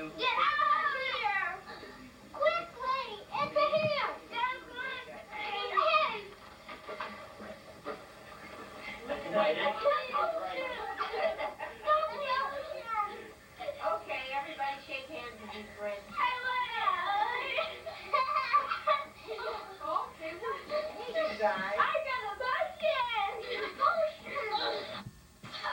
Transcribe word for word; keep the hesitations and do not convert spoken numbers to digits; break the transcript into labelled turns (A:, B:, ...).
A: Get out of here! Quickly! Into him! Into him!
B: Okay, everybody shake hands and be friends.
A: I want out!
B: Okay, you guys.